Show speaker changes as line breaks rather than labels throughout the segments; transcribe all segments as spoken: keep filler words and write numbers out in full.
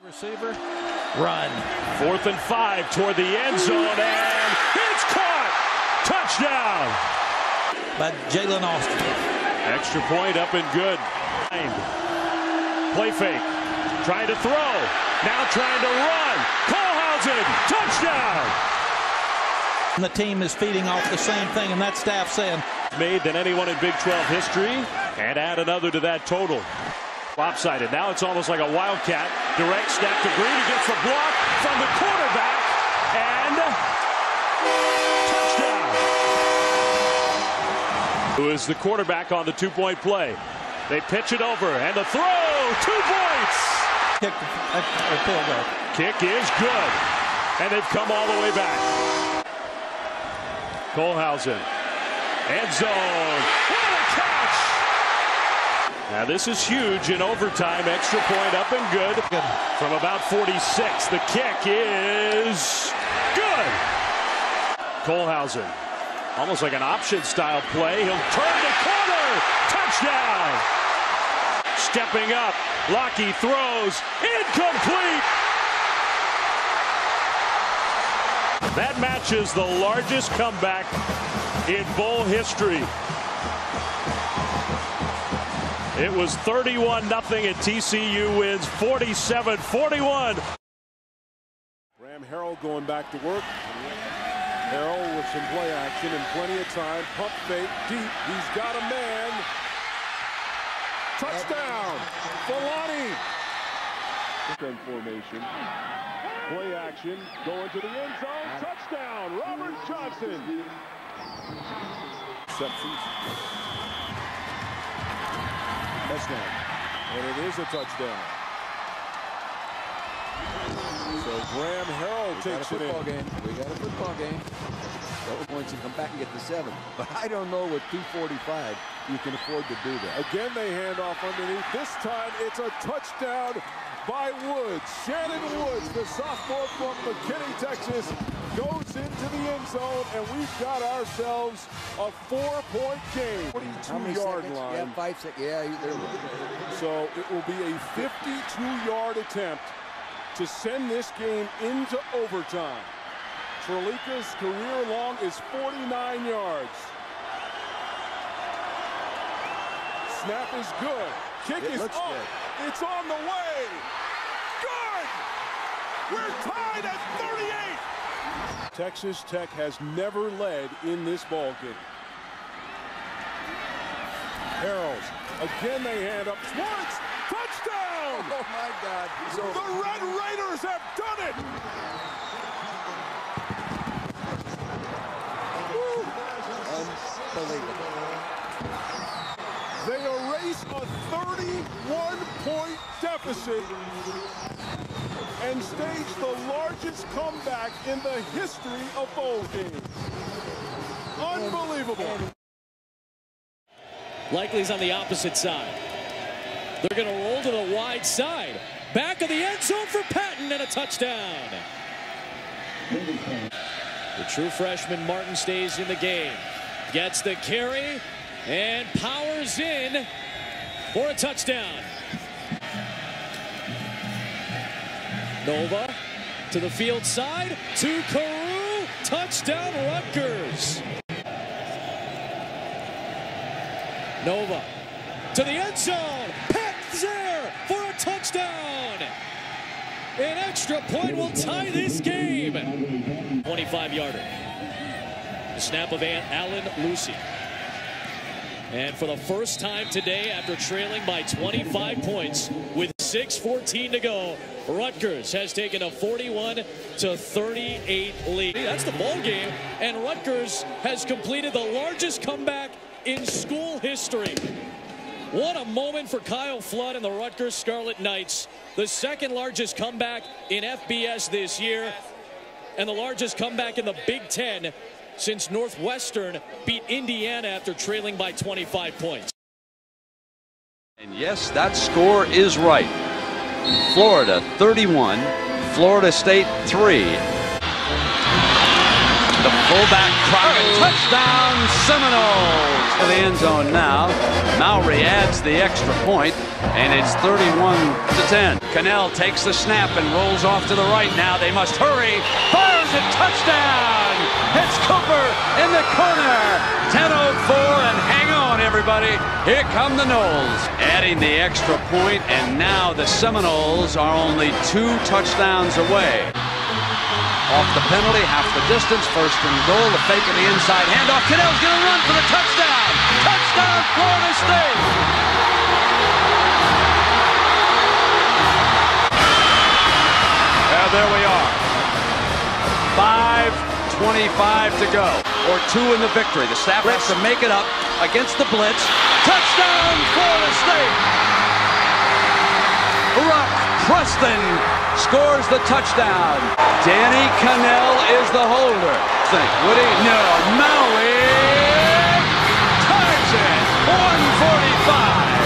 Receiver, run.
Fourth and five toward the end zone, and it's caught. Touchdown.
By Jalen Austin.
Extra point up and good. Play fake. Trying to throw. Now trying to run. Kohlhausen. Touchdown.
And the team is feeding off the same thing, and that staff saying.
Made than anyone in Big twelve history, and add another to that total. Lopsided. Now it's almost like a wildcat. Direct snap to Green. He gets the block from the quarterback. And touchdown. Who is the quarterback on the two-point play? They pitch it over. And the throw. Two points.
Kick, uh, field goal.
Kick is good. And they've come all the way back. Kohlhausen. End zone. What a catch. Now this is huge in overtime. Extra point up and good.
Good.
From about forty-six. The kick is good. Kohlhausen. Almost like an option style play. He'll turn the corner. Touchdown. Stepping up. Lockie throws. Incomplete. That matches the largest comeback in bowl history. It was thirty-one nothing and T C U wins forty-seven forty-one.
Graham Harrell going back to work. Harrell with some play action and plenty of time. Pump fake deep. He's got a man. Touchdown. Filani. Formation. Play action. Going to the end zone. Touchdown. Robert Johnson. Receptions. Touchdown. And it is a touchdown. So Graham Harrell takes it in.
Game. We got a football game. Double points and come back and get the seven. But I don't know with two forty-five you can afford to do that.
Again, they hand off underneath. This time it's a touchdown by Woods. Shannon Woods, the sophomore from McKinney, Texas, goes into the end zone, and we've got ourselves a four-point game. forty-two yard line.
Yeah, five seconds. Yeah, there.
So it will be a fifty-two yard attempt to send this game into overtime. Trelika's career long is forty-nine yards. Snap is good. Kick
It
is
looks
up.
good.
It's on the way. Good! We're tied at thirty-eight. Texas Tech has never led in this ballgame. Harrells. Again they hand up. Schwartz! Touchdown!
Oh my God. So
The Red Raiders have done it!
unbelievable.
They erase a thirty-one point deficit and stage the largest comeback in the history of bowl games. Unbelievable.
Likely's on the opposite side. They're going to roll to the wide side. Back of the end zone for Patton and a touchdown. The true freshman Martin stays in the game. Gets the carry and powers in for a touchdown. Nova to the field side to Carew. Touchdown Rutgers. Nova to the end zone. Patton's there for a touchdown. An extra point will tie this game. twenty-five yarder. The snap of Alan Lucy. And for the first time today, after trailing by twenty-five points with six fourteen to go, Rutgers has taken a forty-one to thirty-eight lead. That's the ball game, and Rutgers has completed the largest comeback in school history. What a moment for Kyle Flood and the Rutgers Scarlet Knights. The second largest comeback in F B S this year, and the largest comeback in the Big Ten since Northwestern beat Indiana after trailing by twenty-five points.
And yes, that score is right. Florida thirty-one, Florida State three. The fullback Crockett, touchdown Seminoles! To the end zone now. Mowry adds the extra point, and it's thirty-one to ten. Cannell takes the snap and rolls off to the right now. They must hurry. Fires it, touchdown! It's Cooper in the corner. ten oh four, and hang on, everybody. Here come the Noles. Adding the extra point, and now the Seminoles are only two touchdowns away. Off the penalty, half the distance, first and goal, the fake of the inside handoff. Cannell's going to run for the touchdown. Touchdown, Florida State. Well, there we are. five twenty-five to go, or two in the victory. The staff has to make it up against the blitz. Touchdown, Florida State. Rock Preston scores the touchdown. Danny Cannell is the holder. Think, would he? No. Maui ties it. one forty-five.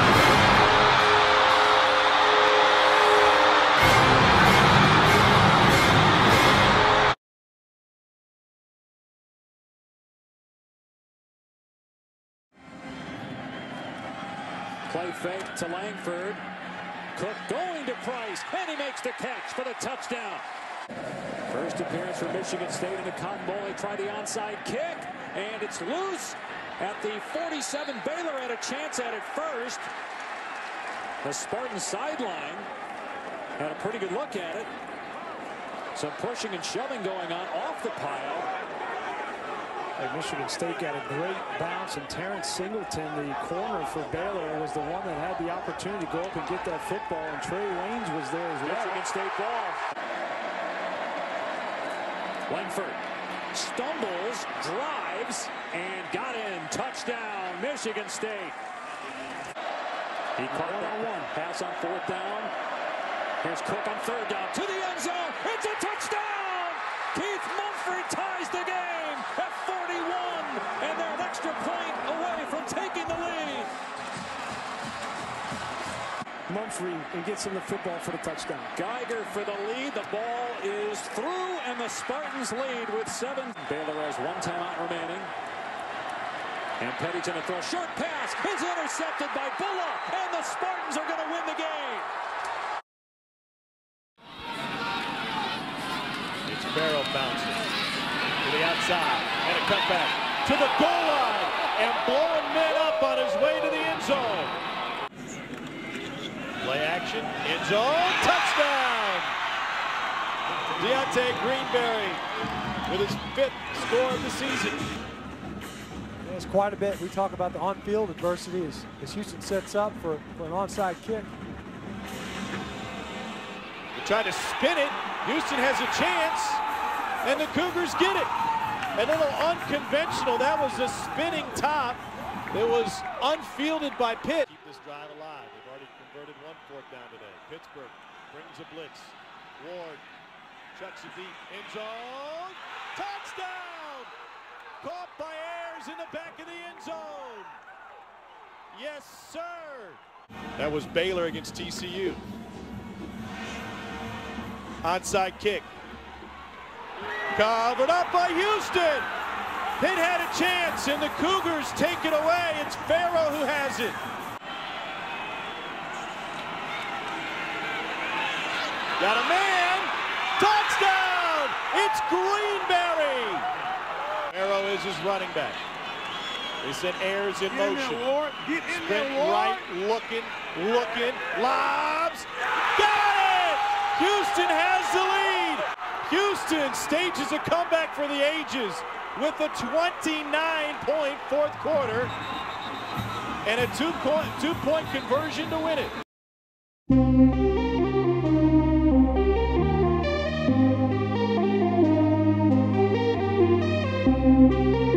Play fake to Langford. Cook going to Price, and he makes the catch for the touchdown. First appearance for Michigan State in the Cotton Bowl. They try the onside kick, and it's loose at the forty-seven. Baylor had a chance at it first. The Spartan sideline had a pretty good look at it. Some pushing and shoving going on off the pile.
Like Michigan State got a great bounce, and Terrence Singleton, the corner for Baylor, was the one that had the opportunity to go up and get that football, and Trey Waynes was there as well.
Michigan State ball. Langford stumbles, drives, and got in. Touchdown, Michigan State. He caught that one. Pass on fourth down. Here's Cook on third down to the end zone. It's a touchdown! Keith Mumphrey ties the game at forty-one, and they're an extra point away from taking the lead.
Mumphrey and gets him the football for the touchdown.
Geiger for the lead. The ball is through, and the Spartans lead with seven. Baylor has one timeout remaining. And Petty's going to throw a short pass. It's intercepted by Bullock, and the Spartans are going to win the game.
It's Barrow bouncing to the outside, and a cutback to the goal line, and blowing men up on his way to the end zone. Play action, end zone, touchdown! Deontay Greenberry with his fifth score of the season.
There's quite a bit. We talk about the on-field adversity as, as Houston sets up for, for an onside kick.
They try to spin it. Houston has a chance, and the Cougars get it. A little unconventional. That was a spinning top that was unfielded by Pitt. Keep this drive alive. They've already converted one fourth down today. Pittsburgh brings a blitz. Ward chucks it deep. End zone. Touchdown! Caught by Ayers in the back of the end zone. Yes, sir. That was Baylor against T C U. Onside kick. Covered up by Houston. Pitt had a chance, and the Cougars take it away. It's Farrow who has it. Got a man. Touchdown! It's Greenberry. Farrow is his running back. They sent Ayers in motion. Sprint right, looking, looking, lobs. Got it! Houston has the lead. Houston stages a comeback for the ages with a twenty-nine point fourth quarter and a two-point two-point conversion to win it.